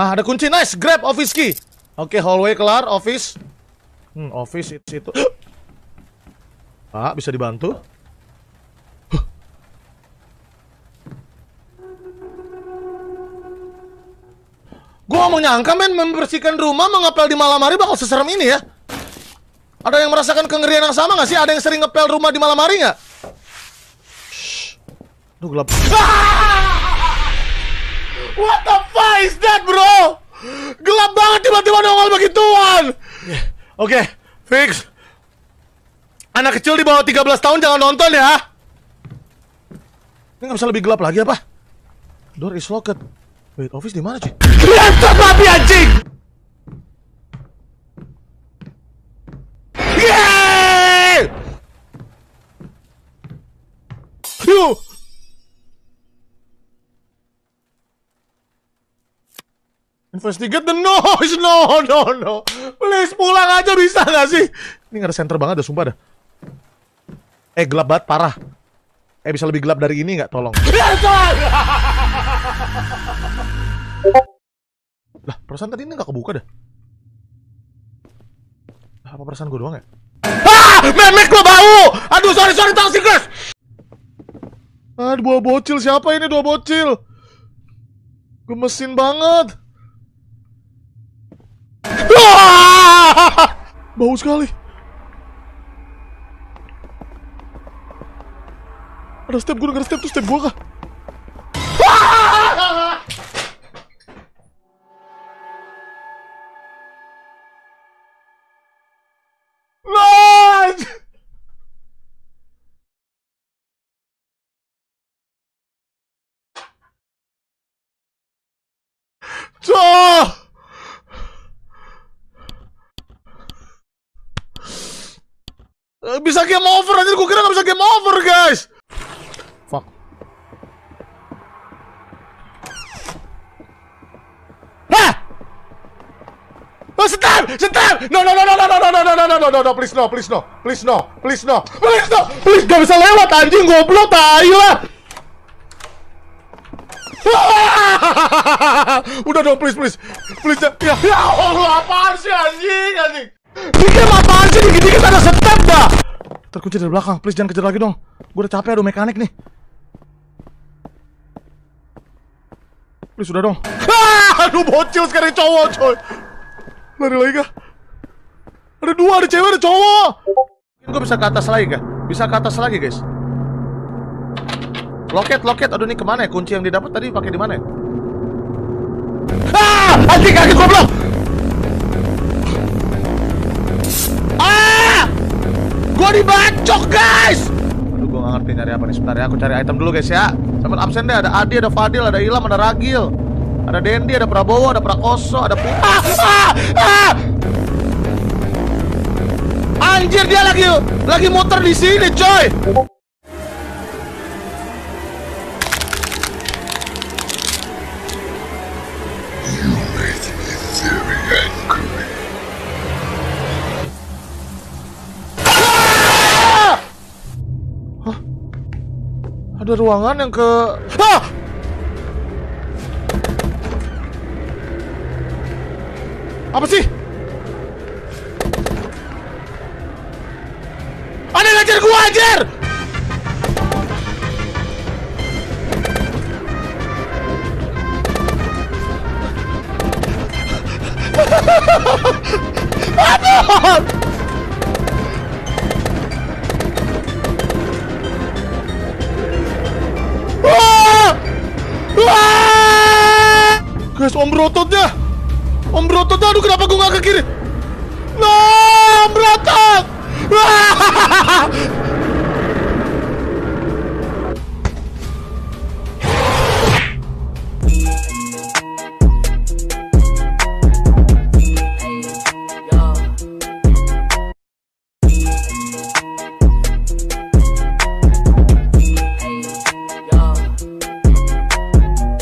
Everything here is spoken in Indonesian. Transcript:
Ah, ada kunci, nice, grab office key. Oke, hallway kelar, office. Office itu. Ah, bisa dibantu. Gua mau nyangka men, membersihkan rumah mengepel di malam hari bakal seserem ini ya. Ada yang merasakan kengerian yang sama gak sih? Ada yang sering ngepel rumah di malam hari gak? Duh, gelap. What the fuck is that, bro? Gelap banget tiba-tiba nongol begituan. Oke, fix. Anak kecil di bawah 13 tahun jangan nonton ya. Ini gak bisa lebih gelap lagi apa? Door is locked. Wait, office di mana cuy? Laptop babi anjing! Yeay! Yuk! Investigate the noise! No! Please pulang aja bisa gak sih? Ini gak ada center banget dah, sumpah dah. Gelap banget, parah. Bisa lebih gelap dari ini gak? Tolong. Lah, perasaan tadi ini gak kebuka dah. Apa perasaan gue doang ya? Memek gue bau! Aduh, sorry, taksi guys! Dua bocil, siapa ini dua bocil? Gemesin banget. Bau sekali. Ada step gue, ada step tuh, step gue kah? Bisa game over aja, gue kira gak bisa game over guys. Fuck. Hah? Oh, stop! No, please no, gak bisa lewat anjing, goblok, tai lah. Udah dong, please ya Allah, apaan sih anjing. Ini game apaan sih, dikit-dikit ada step dah. Terkunci dari belakang, please jangan kejar lagi dong. Gue udah capek, aduh mekanik nih. Please udah dong. Aduh bocil sekarang cowok coy. Lari lagi kah? Ada dua, ada cewek, ada cowok. Gue bisa ke atas lagi kah? Bisa ke atas lagi guys. Loket, aduh ini kemana ya? Kunci yang didapat tadi pakai di mana ya? Anjing kaki goblok. Gua dibacok guys. Aduh gua gak ngerti nyari apa nih. Sebentar ya, aku cari item dulu guys ya. Sampai absen deh, ada Adi, ada Fadil, ada Ilham, ada Ragil, ada Dendi, ada Prabowo, ada Prakoso, ada Anjir, dia lagi muter di sini coy. Ada ruangan yang ke... Apa sih? Ada yang ngajar gua, anjir! Aduh! Guys, Om Brototnya, aduh kenapa gue gak ke kiri? Om Brotot!